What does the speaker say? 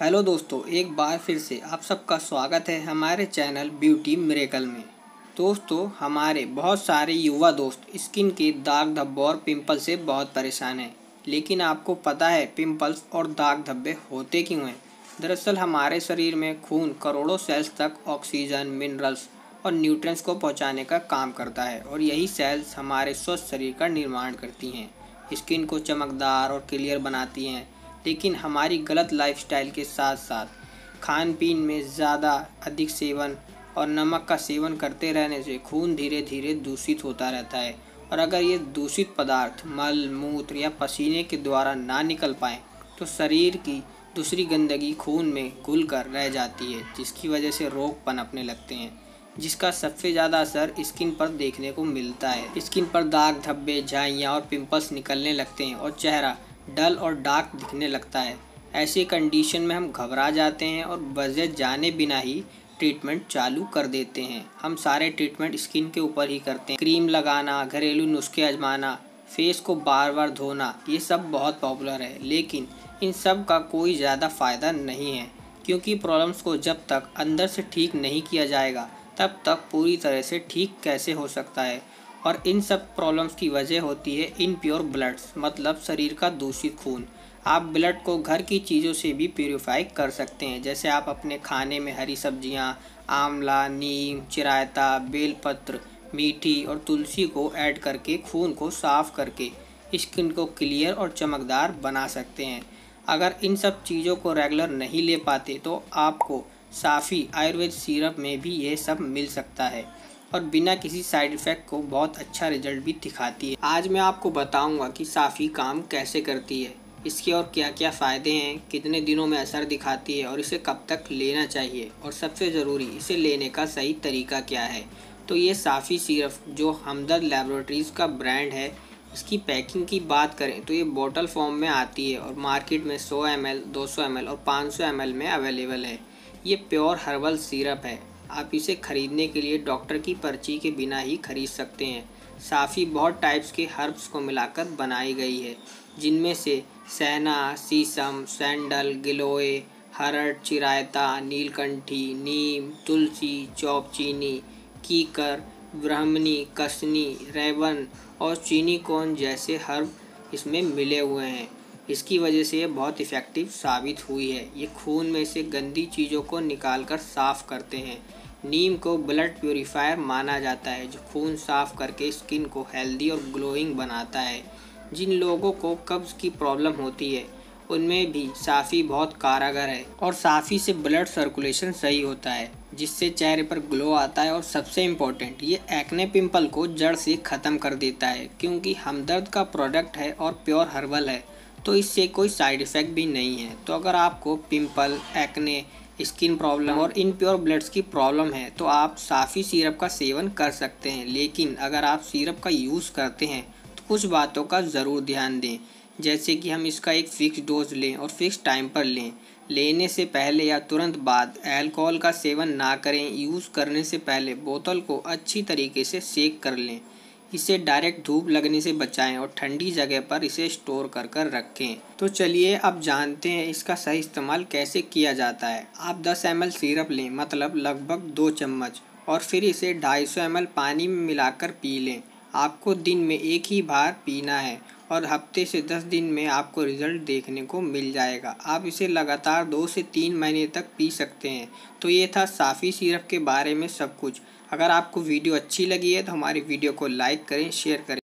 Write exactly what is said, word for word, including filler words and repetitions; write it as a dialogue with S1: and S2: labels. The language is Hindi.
S1: हेलो दोस्तों, एक बार फिर से आप सबका स्वागत है हमारे चैनल ब्यूटी मिरेकल में। दोस्तों, हमारे बहुत सारे युवा दोस्त स्किन के दाग धब्बों और पिंपल से बहुत परेशान हैं। लेकिन आपको पता है पिंपल्स और दाग धब्बे होते क्यों हैं? दरअसल हमारे शरीर में खून करोड़ों सेल्स तक ऑक्सीजन, मिनरल्स और न्यूट्रिएंट्स को पहुंचाने का काम करता है और यही सेल्स हमारे स्वस्थ शरीर का निर्माण करती हैं, स्किन को चमकदार और क्लियर बनाती हैं। लेकिन हमारी गलत लाइफस्टाइल के साथ साथ खान पीन में ज़्यादा अधिक सेवन और नमक का सेवन करते रहने से खून धीरे धीरे दूषित होता रहता है और अगर ये दूषित पदार्थ मल, मूत्र या पसीने के द्वारा ना निकल पाएँ तो शरीर की दूसरी गंदगी खून में घुल कर रह जाती है, जिसकी वजह से रोग पनपने लगते हैं, जिसका सबसे ज़्यादा असर स्किन पर देखने को मिलता है। स्किन पर दाग धब्बे, झाइयाँ और पिंपल्स निकलने लगते हैं और चेहरा डल और डार्क दिखने लगता है। ऐसी कंडीशन में हम घबरा जाते हैं और वजह जाने बिना ही ट्रीटमेंट चालू कर देते हैं। हम सारे ट्रीटमेंट स्किन के ऊपर ही करते हैं। क्रीम लगाना, घरेलू नुस्खे आजमाना, फेस को बार बार धोना, ये सब बहुत पॉपुलर है। लेकिन इन सब का कोई ज़्यादा फ़ायदा नहीं है, क्योंकि प्रॉब्लम्स को जब तक अंदर से ठीक नहीं किया जाएगा तब तक पूरी तरह से ठीक कैसे हो सकता है। और इन सब प्रॉब्लम्स की वजह होती है इनप्योर ब्लड्स, मतलब शरीर का दूषित खून। आप ब्लड को घर की चीज़ों से भी प्यूरिफाई कर सकते हैं, जैसे आप अपने खाने में हरी सब्जियां, आंवला, नीम, चिरायता, बेलपत्र, मीठी और तुलसी को ऐड करके खून को साफ करके स्किन को क्लियर और चमकदार बना सकते हैं। अगर इन सब चीज़ों को रेगुलर नहीं ले पाते तो आपको साफ़ी आयुर्वेद सिरप में भी ये सब मिल सकता है और बिना किसी साइड इफ़ेक्ट को बहुत अच्छा रिजल्ट भी दिखाती है। आज मैं आपको बताऊंगा कि साफ़ी काम कैसे करती है, इसके और क्या क्या फ़ायदे हैं, कितने दिनों में असर दिखाती है और इसे कब तक लेना चाहिए और सबसे ज़रूरी इसे लेने का सही तरीका क्या है। तो ये साफ़ी सिरप जो हमदर्द लैबोरेटरीज़ का ब्रांड है, इसकी पैकिंग की बात करें तो ये बोतल फॉर्म में आती है और मार्केट में सौ एम एल, दो सौ एम एल और पाँच सौ एम एल में अवेलेबल है। ये प्योर हर्बल सिरप है। आप इसे खरीदने के लिए डॉक्टर की पर्ची के बिना ही खरीद सकते हैं। साफ़ी बहुत टाइप्स के हर्ब्स को मिलाकर बनाई गई है, जिनमें से सहना, शीशम, सैंडल, गिलोय, हरड़, चिरायता, नीलकंठी, नीम, तुलसी, चौपचीनी, कीकर, ब्राह्मणी, कसनी, रेवन और चीनी कौन जैसे हर्ब इसमें मिले हुए हैं। इसकी वजह से ये बहुत इफ़ेक्टिव साबित हुई है। ये खून में से गंदी चीज़ों को निकालकर साफ़ करते हैं। नीम को ब्लड प्यूरीफायर माना जाता है, जो खून साफ़ करके स्किन को हेल्दी और ग्लोइंग बनाता है। जिन लोगों को कब्ज़ की प्रॉब्लम होती है उनमें भी साफ़ी बहुत कारगर है और साफ़ी से ब्लड सर्कुलेशन सही होता है, जिससे चेहरे पर ग्लो आता है। और सबसे इम्पोर्टेंट, ये एक्ने पिंपल को जड़ से ख़त्म कर देता है, क्योंकि हमदर्द का प्रोडक्ट है और प्योर हर्बल है, तो इससे कोई साइड इफ़ेक्ट भी नहीं है। तो अगर आपको पिंपल, एक्ने, स्किन प्रॉब्लम और इनप्योर ब्लड्स की प्रॉब्लम है तो आप साफ़ी सिरप का सेवन कर सकते हैं। लेकिन अगर आप सिरप का यूज़ करते हैं तो कुछ बातों का ज़रूर ध्यान दें, जैसे कि हम इसका एक फ़िक्स डोज लें और फिक्स टाइम पर लें। लेने से पहले या तुरंत बाद अल्कोहल का सेवन ना करें। यूज़ करने से पहले बोतल को अच्छी तरीके से सेक कर लें। इसे डायरेक्ट धूप लगने से बचाएं और ठंडी जगह पर इसे स्टोर कर कर रखें। तो चलिए अब जानते हैं इसका सही इस्तेमाल कैसे किया जाता है। आप दस एम एल सिरप लें, मतलब लगभग दो चम्मच, और फिर इसे ढाई सौ एम एल पानी में मिलाकर पी लें। आपको दिन में एक ही बार पीना है और हफ्ते से दस दिन में आपको रिज़ल्ट देखने को मिल जाएगा। आप इसे लगातार दो से तीन महीने तक पी सकते हैं। तो ये था साफ़ी सिरप के बारे में सब कुछ। अगर आपको वीडियो अच्छी लगी है तो हमारी वीडियो को लाइक करें, शेयर करें।